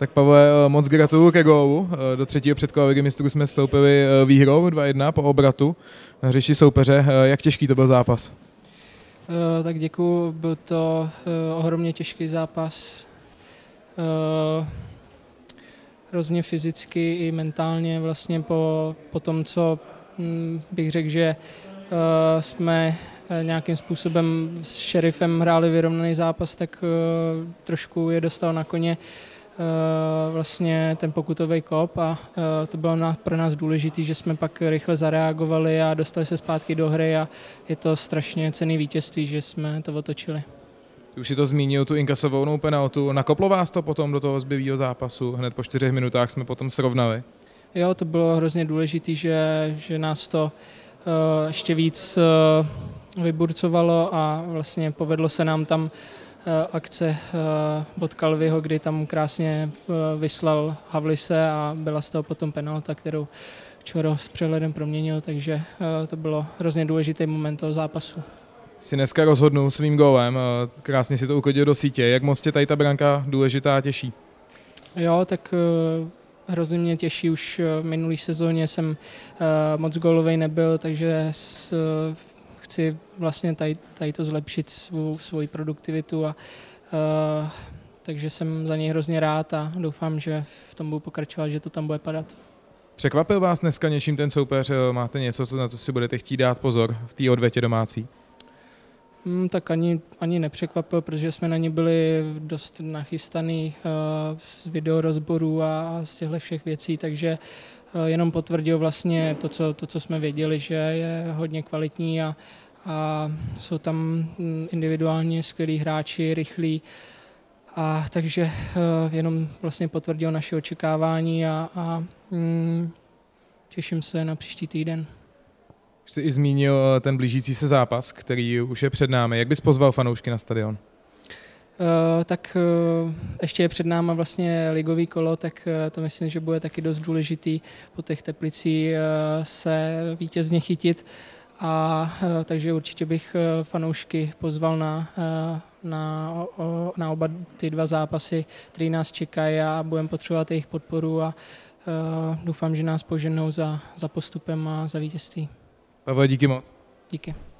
Tak Pavle, moc gratuluju ke gólu. Do třetího předkola Ligy mistrů jsme vstoupili výhrou 2-1 po obratu na hřišti soupeře. Jak těžký to byl zápas? Tak děkuju, byl to ohromně těžký zápas. Hrozně fyzicky i mentálně vlastně po tom, co bych řekl, že jsme nějakým způsobem s Šerifem hráli vyrovnaný zápas, tak trošku je dostal na koně vlastně ten pokutový kop a to bylo pro nás důležité, že jsme pak rychle zareagovali a dostali se zpátky do hry a je to strašně cenný vítězství, že jsme to otočili. Už si to zmínil, tu inkasovanou penaltu. Nakoplo vás to potom do toho zbylého zápasu? Hned po 4 minutách jsme potom srovnali. Jo, to bylo hrozně důležité, že nás to ještě víc vyburcovalo a vlastně povedlo se nám tam akce od Kalviho, kdy tam krásně vyslal Havlise a byla z toho potom penalta, kterou Čoro s přehledem proměnil, takže to bylo hrozně důležitý moment toho zápasu. Si dneska rozhodnul svým gólem, krásně si to ukodil do sítě. Jak moc tě tady ta branka důležitá a těší? Jo, tak hrozně mě těší, už v minulý sezóně jsem moc gólovej nebyl, takže chci vlastně tady to zlepšit svoji produktivitu a takže jsem za něj hrozně rád a doufám, že v tom budu pokračovat, že to tam bude padat. Překvapil vás dneska něčím ten soupeř? Máte něco, na co si budete chtít dát pozor v té odvetě domácí? Tak ani nepřekvapil, protože jsme na ně byli dost nachystaný z videorozborů a z těchto všech věcí, takže jenom potvrdil vlastně to, co jsme věděli, že je hodně kvalitní a jsou tam individuálně skvělí hráči, rychlí, a takže jenom vlastně potvrdil naše očekávání a těším se na příští týden. Už jsi i zmínil ten blížící se zápas, který už je před námi. Jak bys pozval fanoušky na stadion? Tak ještě je před náma vlastně ligový kolo, tak to myslím, že bude taky dost důležitý po těch Teplicích se vítězně chytit. Takže určitě bych fanoušky pozval na oba ty 2 zápasy, které nás čekají a budeme potřebovat jejich podporu a doufám, že nás poženou za postupem a za vítězství. Pavle, díky moc. Díky.